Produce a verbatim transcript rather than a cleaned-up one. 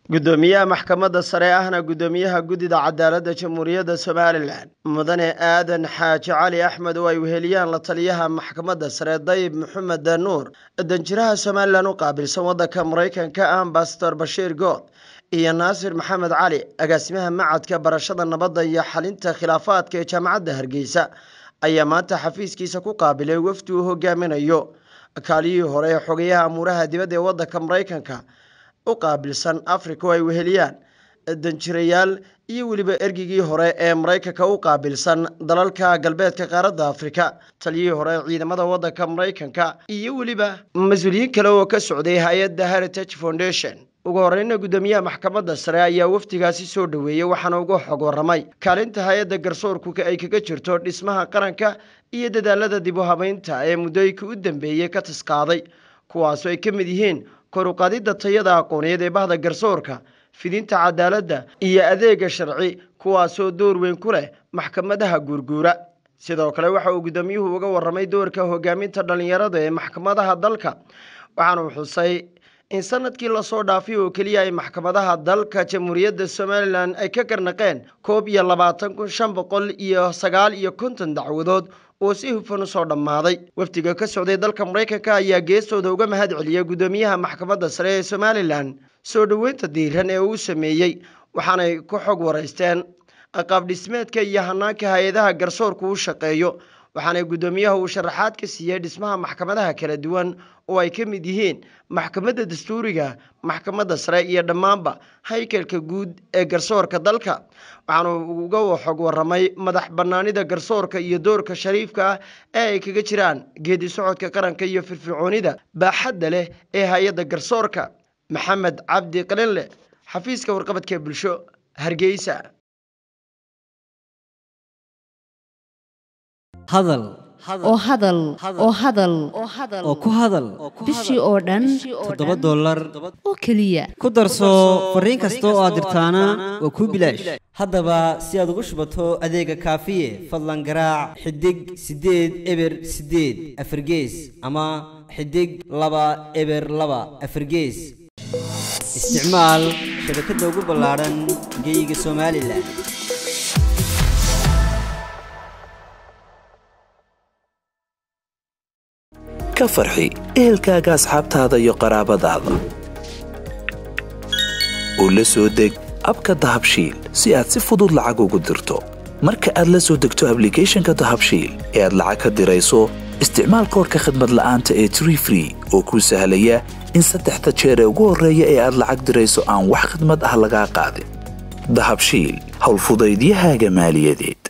gudoomiyaha maxkamadda sare ahna gudoomiyaha guddida cadaaladda jamhuuriyadda Somaliland mudane aadan xaaji cali axmed oo ay weheliyaan la taliyaha maxkamadda sare dayib maxamed nuur danjiraha Somaliland u qaabilsan waddanka Mareykanka ambassador Bashiir Good iyo Naasir Maxamed Cali agaasimaha macadka barashada nabadda iyo xalinta khilaafaadka ee jaamacadda Hargeysa ayaa maanta xafiiskiisa ku qaabilay wafdi uu hogaaminayo kaaliyihii hore ee xogayaha amuuraha dibadda ee waddanka Mareykanka u qaabilsan Afrika oo ay weheliyaan danjirayaal iyo waliba ergigii hore ee Mareykanka u qaabilsan dalalka galbeedka qaaradda Afrika taliyihii hore ciidamada waddanka Mareykanka iyo waliba mas'uuliyiin kale oo ka socday hay'adda Heritage Foundation ugu horreynna gudoomiyaha maxkamadda sare ayaa wafdigaasi soo dhaweeyay waxaana uga xog waramay kaalinta hay'adda garsoorku ay kaga jirto dhismaha qaranka iyo dadaalada dib u habeynta ee muddooyinkii u dambeeyay ka tisqaaday kuwaas oo ay ka mid yihiin kor u qaadidda tayada aqooneed ee bahda garsoorka fidinta cadaaladda iyo adeega sharci kuwaas oo door weyn ku leh maxkamadaha guurguura sidoo kale waxa uu gudoomiyuhu uga waramay doorka hogaaminta dhalinyarada ee maxkamadaha dalka waxaana uu xusay in sanadkii la soo dhaafay oo kaliya ay maxkamadaha dalka jamhuuriyadda Somaliland ay ka garnaqeen koob iyo labaatan kun shan boqol iyo sagaal iyo konton dacwadood oo si hufan u soo dhamaaday wafdiga ka socday dalka Mareykanka ayaa geestooda uga mahad celiyay gudoomiyaha maxkamadda sare ee Somaliland soo dhaweynta diiran ee uu sameeyay waxaana ku xog wareysteen qaab dhismeedka iyo hanaanka hay'adaha garsoorku u shaqeeyo waxaana gudoomiyaha uu sharaxaad ka siiyay dhismaha maxkamadaha kala duwan oo ay ka mid yihiin maxkamadda dastuuriga maxkamadda sare iyo dhammaanba hay'adka guud ee garsoorka dalka waxaana uga xog waramay madax bannaanida garsoorka iyo doorka shariifka ah ee ay kaga jiraan geedi socodka qaranka iyo firfircoonida baaxadda leh ee hay'adda garsoorka maxamed cabdi qalinle xafiiska warqabadka bulsho Hargeysa hadal oo hadal oo hadal oo ku hadal bishii oo dhan toddoba dollar oo kaliya ku darso fariin kasta oo aad dirtaana waa ku bilaash haddaba si aad ugu shubato adeega kaafiye fadlan garaac xidig sideed eber sideed afargees ama xidig laba eber laba afargees isticmaal shabakadda ugu ballaaran geyga Somaliland ka farxi ehelkaaga asxaabtaada iyo qaraabadaada oo la soo deg abka dahabshiil si aad si fudud lacag ugu dirto marka aad la soo degto applicationka dahabshiil ee aad lacag ka dirayso isticmaal koodka khidmad la'aanta ee Tree Free oo kuu sahlaya in saddexda jeer ee ugu horreeya ee aad lacag dirayso aan wax khidmad ah laga qaadin dahabshiil hawl fudaydiyahaaga maaliyadeed